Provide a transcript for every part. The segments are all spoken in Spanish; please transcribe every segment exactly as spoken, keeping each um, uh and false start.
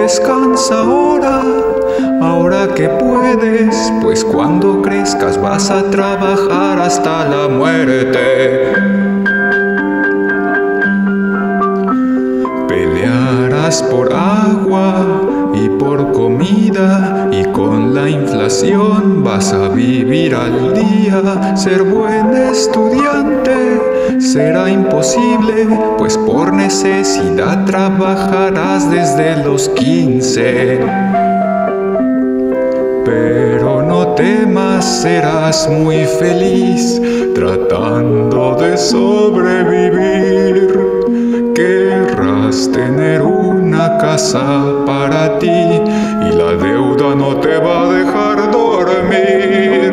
descansa ahora, ahora que puedes, pues cuando crezcas vas a trabajar hasta la muerte. Pelearás por agua y por comida, y con la inflación vas a vivir al día. Ser buen estudiante será imposible, pues por necesidad trabajarás desde los quince. Pero no temas, serás muy feliz tratando de sobrevivir. Querrás tener una casa para ti y la deuda no te va a dejar dormir.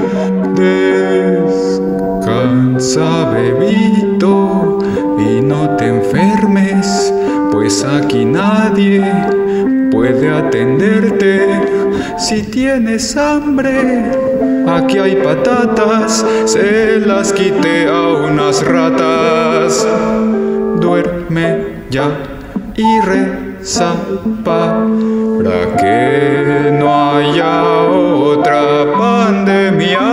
Descansa, bebito, y no te enfermes, pues aquí nadie puede atenderte. Si tienes hambre, aquí hay patatas, se las quité a unas ratas. Duerme ya y reza para que no haya otra pandemia.